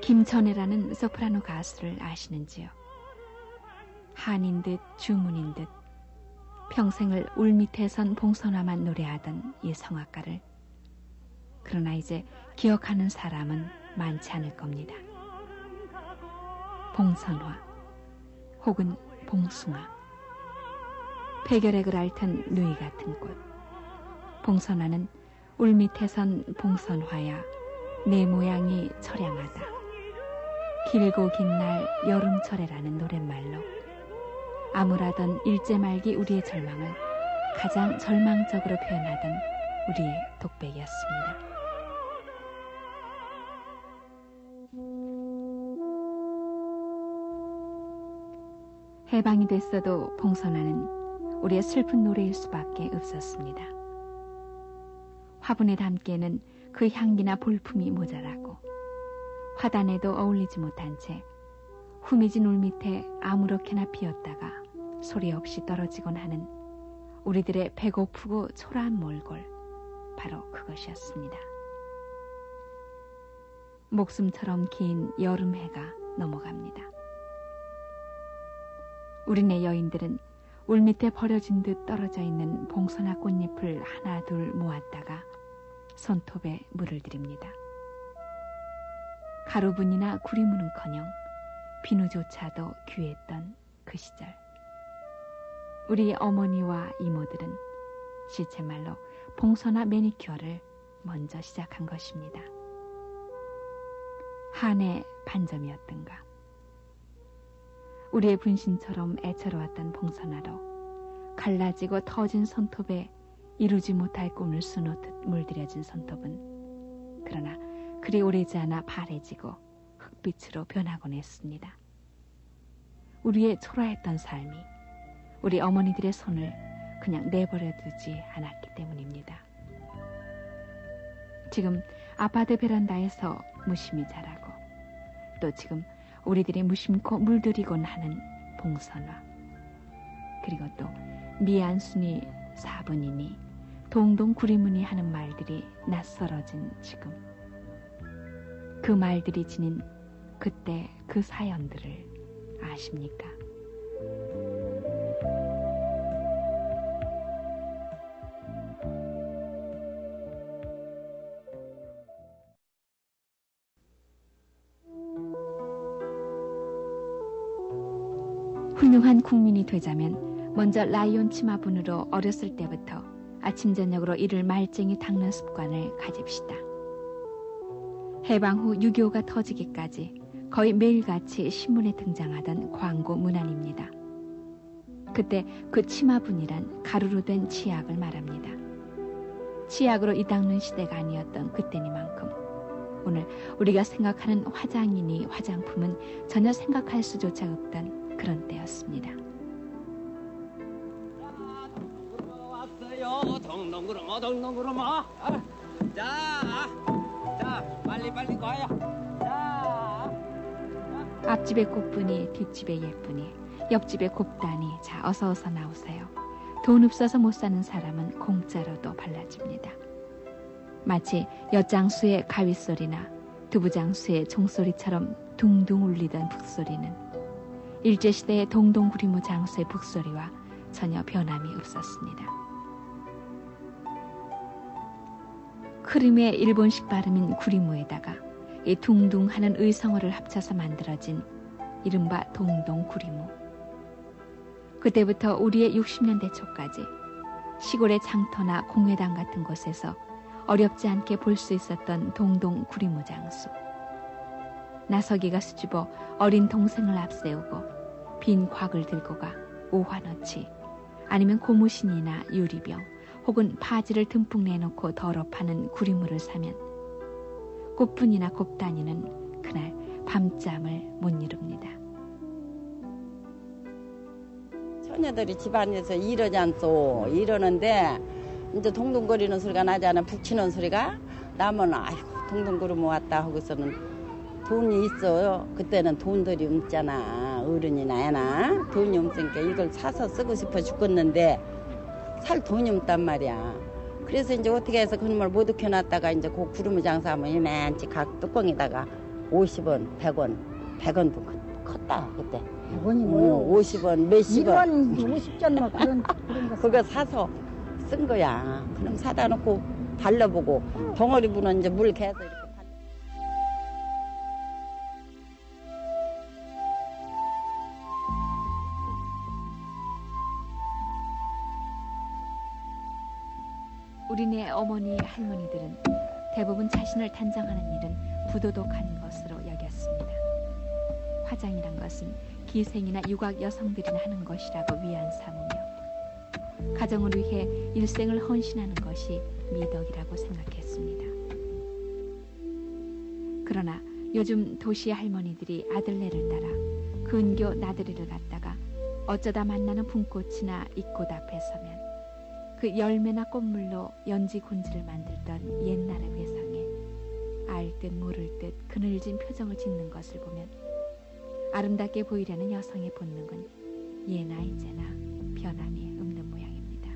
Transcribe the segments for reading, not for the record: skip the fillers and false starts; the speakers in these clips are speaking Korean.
김천애라는 소프라노 가수를 아시는지요? 한인 듯 주문인 듯 평생을 울밑에 선 봉선화만 노래하던 이 성악가를 그러나 이제 기억하는 사람은 많지 않을 겁니다. 봉선화 혹은 봉숭아, 폐결핵을 앓던 누이 같은 꽃. 봉선화는 울밑에 선 봉선화야 내 모양이 처량하다. 길고 긴 날 여름철에라는 노랫말로 암울하던 일제 말기 우리의 절망을 가장 절망적으로 표현하던 우리의 독백이었습니다. 해방이 됐어도 봉선화는 우리의 슬픈 노래일 수밖에 없었습니다. 화분에 담기에는 그 향기나 볼품이 모자라고 화단에도 어울리지 못한 채 후미진 울밑에 아무렇게나 피었다가 소리 없이 떨어지곤 하는 우리들의 배고프고 초라한 몰골, 바로 그것이었습니다. 목숨처럼 긴 여름해가 넘어갑니다. 우리네 여인들은 울밑에 버려진 듯 떨어져 있는 봉선화 꽃잎을 하나 둘 모았다가 손톱에 물을 들입니다. 가루분이나 구리무는커녕 비누조차도 귀했던 그 시절, 우리 어머니와 이모들은 시체말로 봉선화 매니큐어를 먼저 시작한 것입니다. 한의 반점이었던가. 우리의 분신처럼 애처로웠던 봉선화로 갈라지고 터진 손톱에 이루지 못할 꿈을 수놓듯 물들여진 손톱은 그러나 그리 오래지 않아 파래지고 흑빛으로 변하곤 했습니다. 우리의 초라했던 삶이 우리 어머니들의 손을 그냥 내버려두지 않았기 때문입니다. 지금 아파트 베란다에서 무심히 자라고 또 지금 우리들이 무심코 물들이곤 하는 봉선화, 그리고 또 미안순이 사분이니 동동 구리무늬 하는 말들이 낯설어진 지금, 그 말들이 지닌 그때 그 사연들을 아십니까? 훌륭한 국민이 되자면 먼저 라이온 치마분으로 어렸을 때부터 아침 저녁으로 이를 말쟁이 닦는 습관을 가집시다. 해방 후 6.25가 터지기까지 거의 매일같이 신문에 등장하던 광고 문안입니다. 그때 그 치마분이란 가루로 된 치약을 말합니다. 치약으로 이 닦는 시대가 아니었던 그때니만큼 오늘 우리가 생각하는 화장이니 화장품은 전혀 생각할 수조차 없던 그런 때였습니다. 왔어요. 동동구르마. 자, 빨리 가요. 자. 앞집에 꽃분이, 뒷집에 예쁜이, 옆집에 곱다니, 자 어서 나오세요. 돈 없어서 못 사는 사람은 공짜로도 발라줍니다. 마치 엿장수의 가위소리나 두부장수의 종소리처럼 둥둥 울리던 북소리는 일제시대의 동동구리무 장수의 북소리와 전혀 변함이 없었습니다. 크림의 일본식 발음인 구리무에다가 이 둥둥하는 의성어를 합쳐서 만들어진 이른바 동동구리무. 그때부터 우리의 60년대 초까지 시골의 장터나 공회당 같은 곳에서 어렵지 않게 볼 수 있었던 동동구리무 장수. 나서기가 수줍어 어린 동생을 앞세우고 빈 곽을 들고 가 오화너치 아니면 고무신이나 유리병 혹은 바지를 듬뿍 내놓고 덜어 파는 구리무를 사면 꽃분이나 곱다니는 그날 밤잠을 못 이룹니다. 처녀들이 집안에서 이러지 않소. 이러는데 이제 동동거리는 소리가 나잖아. 북치는 소리가 나면 아이고 동동구리무 왔다 하고서는 돈이 있어요. 그때는 돈들이 없잖아. 어른이 나야나 돈이 없으니까 이걸 사서 쓰고 싶어 죽겠는데 살 돈이 없단 말이야. 그래서 이제 어떻게 해서 그놈을 못 익혀놨다가 이제 그 구르무 장사하면 이만치 각 뚜껑에다가 50원, 100원, 100원도 컸다 그때. 100원이 뭐요? 50원, 몇십 원. 1원 50전 뭐 그런 거. 그거 사서 쓴 거야. 그럼 사다 놓고 발라보고 덩어리 부는 이제 물 개서 이렇게. 우리네 어머니 할머니들은 대부분 자신을 단장하는 일은 부도덕한 것으로 여겼습니다. 화장이란 것은 기생이나 유각 여성들이나 하는 것이라고 위안 삼으며 가정을 위해 일생을 헌신하는 것이 미덕이라고 생각했습니다. 그러나 요즘 도시 할머니들이 아들네를 따라 근교 나들이를 갔다가 어쩌다 만나는 붕꽃이나 잎꽃 앞에 서면 그 열매나 꽃물로 연지 곤지를 만들던 옛날의 회상에 알 듯 모를 듯 그늘진 표정을 짓는 것을 보면 아름답게 보이려는 여성의 본능은 예나 이제나 변함이 없는 모양입니다.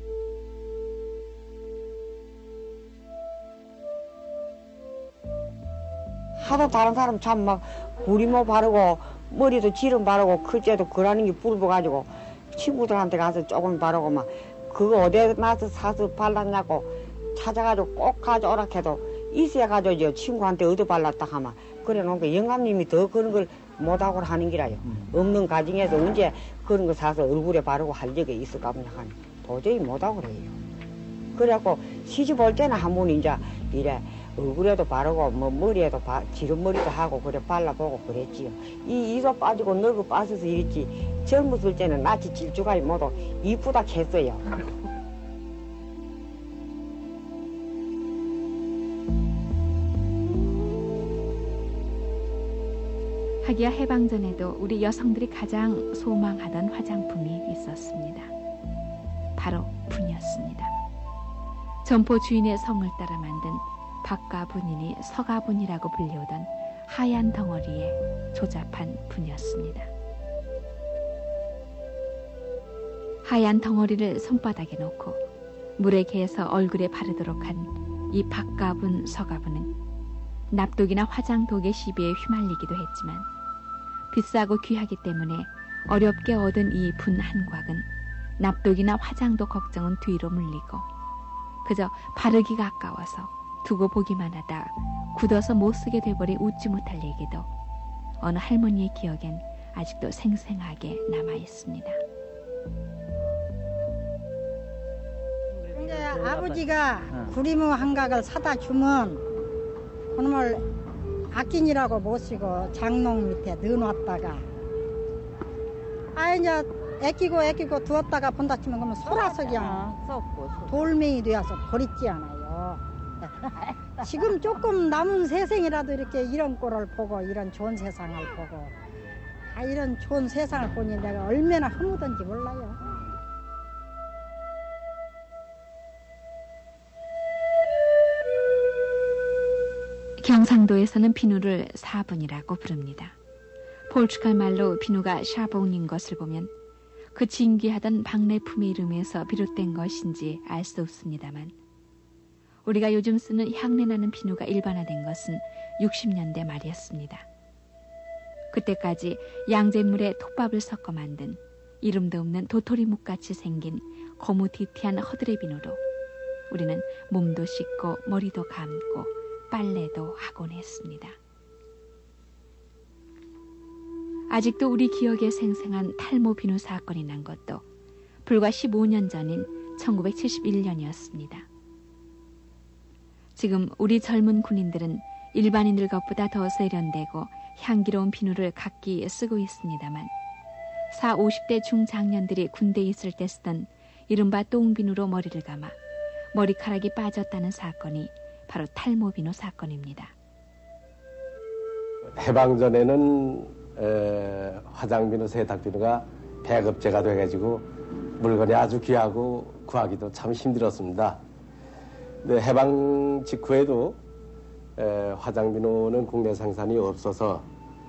하도 다른 사람 참 막 구리모 바르고 머리도 지름 바르고 글자도 그라는 게 붉어가지고 친구들한테 가서 조금 바르고 막 그거 어디에 나서 사서 발랐냐고 찾아가지고 꼭 가져오라 해도 있어야 가져오죠. 친구한테 얻어 발랐다 하면 그래 놓은 게 영감님이 더 그런 걸 못하고 하는 기라요. 없는 가정에서 언제 그런 거 사서 얼굴에 바르고 할 적이 있을까 보냐 하니 도저히 못하고 그래요. 그래갖고 시집 올 때는 한 번 이제 이래 얼굴에도 바르고 뭐 머리에도 지름머리도 하고 그래 발라보고 그랬지요. 이도 빠지고 늙어 빠져서 이랬지. 젊었을 때는 낯이 질주가 모두 이쁘다 했어요. 하기야 해방 전에도 우리 여성들이 가장 소망하던 화장품이 있었습니다. 바로 분이었습니다. 점포 주인의 성을 따라 만든 박가분이니 서가분이라고 불리우던 하얀 덩어리에 조잡한 분이었습니다. 하얀 덩어리를 손바닥에 놓고 물에 개서 얼굴에 바르도록 한 이 박가분, 서가분은 납독이나 화장독의 시비에 휘말리기도 했지만 비싸고 귀하기 때문에 어렵게 얻은 이 분 한 곽은 납독이나 화장독 걱정은 뒤로 물리고 그저 바르기가 아까워서 두고 보기만 하다 굳어서 못쓰게 돼버린 웃지 못할 얘기도 어느 할머니의 기억엔 아직도 생생하게 남아있습니다. 이제 아버지가 구리모 한각을 사다 주면 그놈을 악긴이라고 모시고 장롱 밑에 넣어놨다가 이제 애끼고 두었다가 본다 치면 그러면 소라서 그냥 돌멩이 되어서 버리지 않아요. 지금 조금 남은 세상이라도 이렇게 이런 꼴을 보고 이런 좋은 세상을 보고 이런 좋은 세상을 보니 내가 얼마나 허무던지 몰라요. 경상도에서는 비누를 사분이라고 부릅니다. 포르투갈 말로 비누가 샤봉인 것을 보면 그 진귀하던 박래품의 이름에서 비롯된 것인지 알 수 없습니다만 우리가 요즘 쓰는 향내나는 비누가 일반화된 것은 60년대 말이었습니다. 그때까지 양잿물에 톱밥을 섞어 만든 이름도 없는 도토리묵같이 생긴 거무튀튀한 허드레 비누로 우리는 몸도 씻고 머리도 감고 빨래도 하곤 했습니다. 아직도 우리 기억에 생생한 탈모 비누 사건이 난 것도 불과 15년 전인 1971년이었습니다. 지금 우리 젊은 군인들은 일반인들 것보다 더 세련되고 향기로운 비누를 각기 쓰고 있습니다만 40, 50대 중장년들이 군대에 있을 때 쓰던 이른바 똥비누로 머리를 감아 머리카락이 빠졌다는 사건이 바로 탈모비누 사건입니다. 해방 전에는 화장비누, 세탁비누가 배급제가 돼가지고 물건이 아주 귀하고 구하기도 참 힘들었습니다. 근데 해방 직후에도 화장비누는 국내 생산이 없어서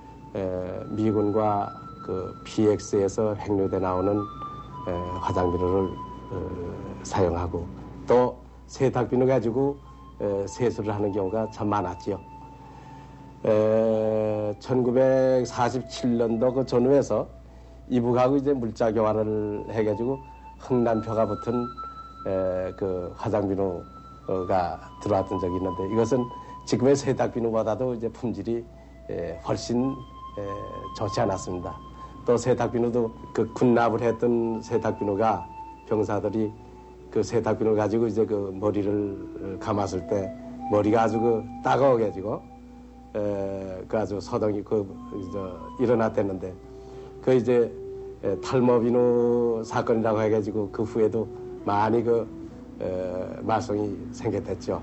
미군과 그 PX에서 획류돼 나오는 화장비누를 사용하고 또 세탁비누 가지고 세수를 하는 경우가 참 많았지요. 1947년도 그 전후에서 이북하고 이제 물자 교환을 해가지고 흥남표가 붙은 그 화장비누가 들어왔던 적이 있는데 이것은 지금의 세탁비누보다도 이제 품질이 훨씬 좋지 않았습니다. 또 세탁비누도 그 군납을 했던 세탁비누가 병사들이 그 세탁비누를 가지고 이제 그 머리를 감았을 때 머리가 아주 그 따가워가지고 그 아주 소동이 일어났댔는데 그 이제 탈모비누 사건이라고 해가지고 그 후에도 많이 그 말썽이 생겼댔죠.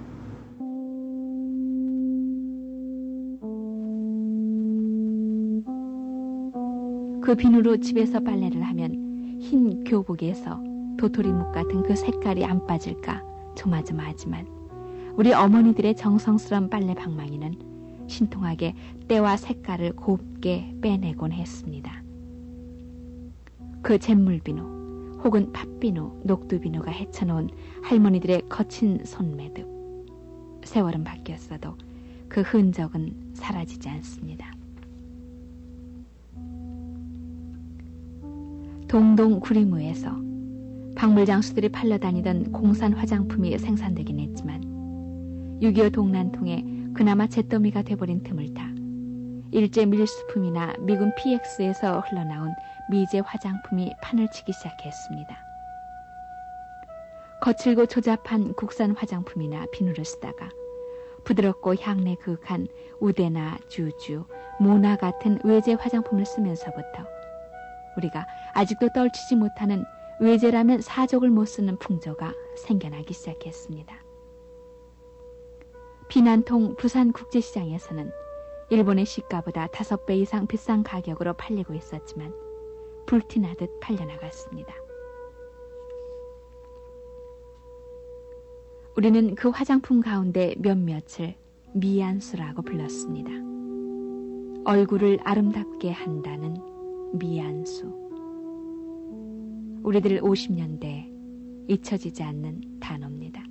그 비누로 집에서 빨래를 하면 흰 교복에서 도토리묵 같은 그 색깔이 안 빠질까 조마조마하지만 우리 어머니들의 정성스러운 빨래 방망이는 신통하게 때와 색깔을 곱게 빼내곤 했습니다. 그 잿물비누 혹은 팥비누, 녹두비누가 헤쳐놓은 할머니들의 거친 손매듭. 세월은 바뀌었어도 그 흔적은 사라지지 않습니다. 동동 구리무에서 박물장수들이 팔러다니던 공산 화장품이 생산되긴 했지만 6.25 동란통에 그나마 잿더미가 돼버린 틈을 타 일제 밀수품이나 미군 PX에서 흘러나온 미제 화장품이 판을 치기 시작했습니다. 거칠고 조잡한 국산 화장품이나 비누를 쓰다가 부드럽고 향내 그윽한 우대나 주주, 모나 같은 외제 화장품을 쓰면서부터 우리가 아직도 떨치지 못하는 외제라면 사족을 못 쓰는 풍조가 생겨나기 시작했습니다. 비난통 부산국제시장에서는 일본의 시가보다 5배 이상 비싼 가격으로 팔리고 있었지만 불티나듯 팔려나갔습니다. 우리는 그 화장품 가운데 몇몇을 미안수라고 불렀습니다. 얼굴을 아름답게 한다는 미안수. 우리들 50년대에 잊혀지지 않는 단어입니다.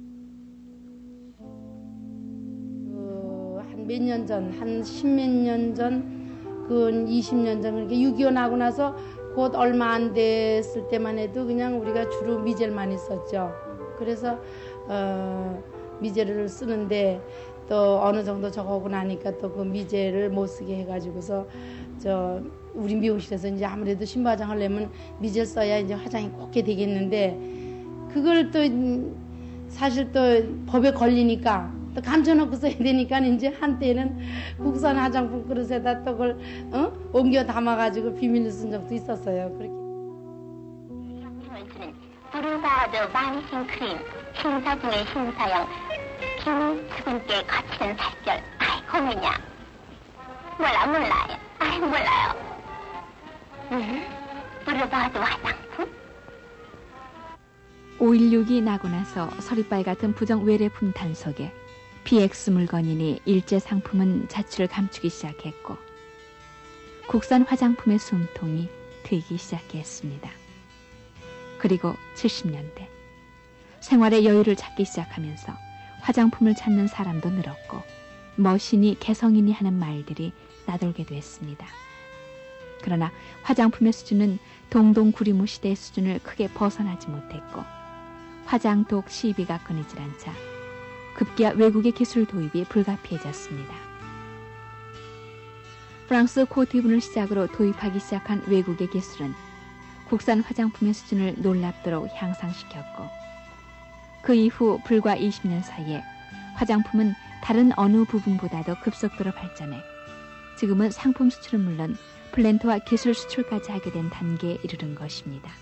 한 몇 년 전, 한 10몇 년 전, 그 20년 전, 그렇게 6.25 나고 나서 곧 얼마 안 됐을 때만 해도 그냥 우리가 주로 미제를 많이 썼죠. 그래서 미제를 쓰는데 또 어느 정도 저거 하고 나니까 또 그 미제를 못 쓰게 해가지고서 우리 미용실에서 이제 아무래도 신부화장을 내면 미제를 써야 이제 화장이 곱게 되겠는데 그걸 또 사실 또 법에 걸리니까 또 감춰놓고 써야 되니까 이제 한때는 국산 화장품 그릇에다 또 그걸 옮겨 담아가지고 비밀로 쓴 적도 있었어요. 그렇게. 브루바드 반신 크림 신사 중의 신사형 김수근께 거치는 살결. 아이 고민이야. 몰라요. 아이 몰라요. 브루바드 화장품? 5.16이 나고 나서 서리빨 같은 부정 외래품 단속에 PX 물건이니 일제 상품은 자취를 감추기 시작했고 국산 화장품의 숨통이 트이기 시작했습니다. 그리고 70년대 생활의 여유를 찾기 시작하면서 화장품을 찾는 사람도 늘었고 머신이 개성이니 하는 말들이 나돌게 됐습니다. 그러나 화장품의 수준은 동동구리무 시대의 수준을 크게 벗어나지 못했고 화장독 시비가 끊이질 않자 급기야 외국의 기술 도입이 불가피해졌습니다. 프랑스 코티분을 시작으로 도입하기 시작한 외국의 기술은 국산 화장품의 수준을 놀랍도록 향상시켰고 그 이후 불과 20년 사이에 화장품은 다른 어느 부분보다도 급속도로 발전해 지금은 상품 수출은 물론 플랜트와 기술 수출까지 하게 된 단계에 이르는 것입니다.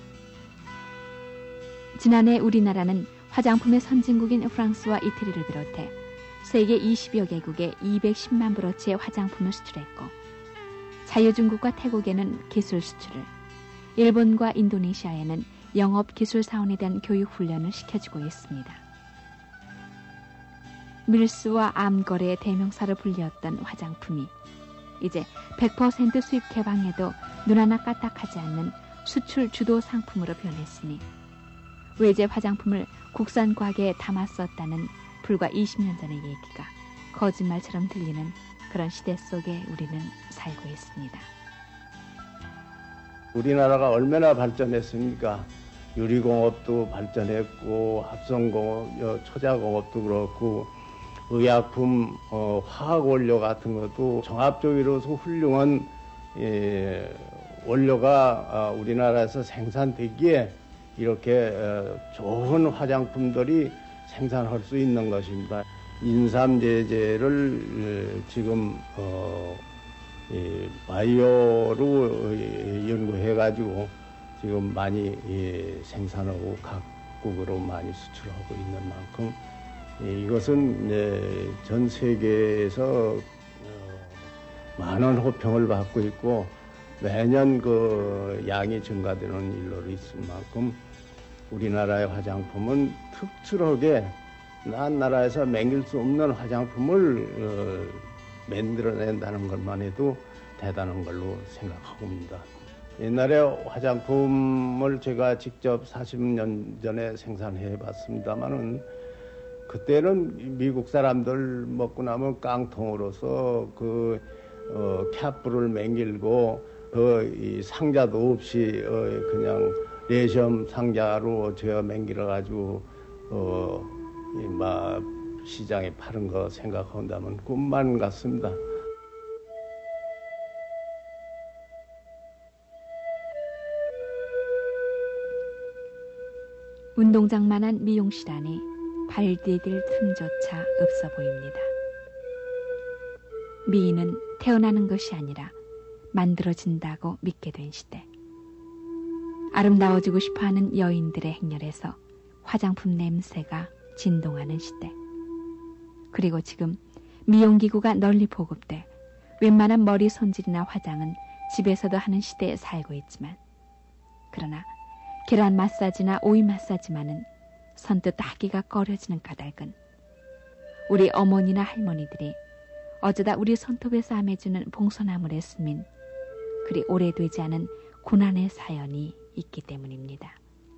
지난해 우리나라는 화장품의 선진국인 프랑스와 이태리를 비롯해 세계 20여 개국에 210만 브로치의 화장품을 수출했고 자유중국과 태국에는 기술 수출을, 일본과 인도네시아에는 영업 기술 사원에 대한 교육 훈련을 시켜주고 있습니다. 밀수와 암거래의 대명사를 불리었던 화장품이 이제 100% 수입 개방에도 눈 하나 까딱하지 않는 수출 주도 상품으로 변했으니 외제 화장품을 국산 과계에 담아 썼다는 불과 20년 전의 얘기가 거짓말처럼 들리는 그런 시대 속에 우리는 살고 있습니다. 우리나라가 얼마나 발전했습니까? 유리공업도 발전했고 합성공업, 초자공업도 그렇고 의약품, 화학원료 같은 것도 종합적으로서 훌륭한 원료가 우리나라에서 생산되기에 이렇게 좋은 화장품들이 생산할 수 있는 것입니다. 인삼제제를 지금 바이오로 연구해가지고 지금 많이 생산하고 각국으로 많이 수출하고 있는 만큼 이것은 전 세계에서 많은 호평을 받고 있고 매년 그 양이 증가되는 일로 있을 만큼 우리나라의 화장품은 특출하게 난 나라에서 맹길 수 없는 화장품을 만들어낸다는 것만 해도 대단한 걸로 생각하고 있습니다. 옛날에 화장품을 제가 직접 40년 전에 생산해 봤습니다만은 그때는 미국 사람들 먹고 나면 깡통으로서 그 캡을 맹길고 이 상자도 없이 그냥 레시엄 상자로 제어 맹길어 가지고 막 시장에 파는 거 생각한다면 꿈만 같습니다. 운동장만한 미용실 안에 발 디딜 틈조차 없어 보입니다. 미인은 태어나는 것이 아니라 만들어진다고 믿게 된 시대. 아름다워지고 싶어하는 여인들의 행렬에서 화장품 냄새가 진동하는 시대. 그리고 지금 미용기구가 널리 보급돼 웬만한 머리 손질이나 화장은 집에서도 하는 시대에 살고 있지만, 그러나 계란 마사지나 오이 마사지만은 선뜻 하기가 꺼려지는 까닭은 우리 어머니나 할머니들이 어쩌다 우리 손톱에서 암해주는 봉소나물에 스민 그리 오래되지 않은 고난의 사연이 있기 때문입니다.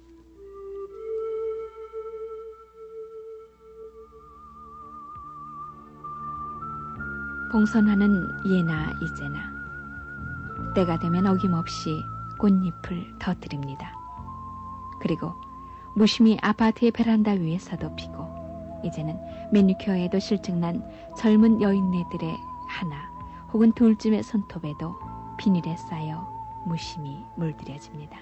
봉선화는 예나 이제나 때가 되면 어김없이 꽃잎을 터뜨립니다. 그리고 무심히 아파트의 베란다 위에서도 피고 이제는 매니큐어에도 실증난 젊은 여인네들의 하나 혹은 둘쯤의 손톱에도 비닐에 쌓여 무심히 물들여집니다.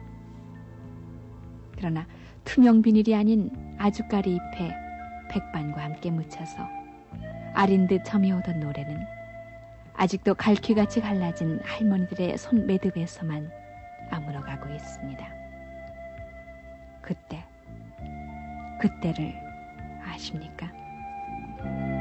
그러나 투명 비닐이 아닌 아주까리 잎에 백반과 함께 묻혀서 아린 듯 점이오던 노래는 아직도 갈퀴같이 갈라진 할머니들의 손 매듭에서만 아물어가고 있습니다. 그때를 아십니까?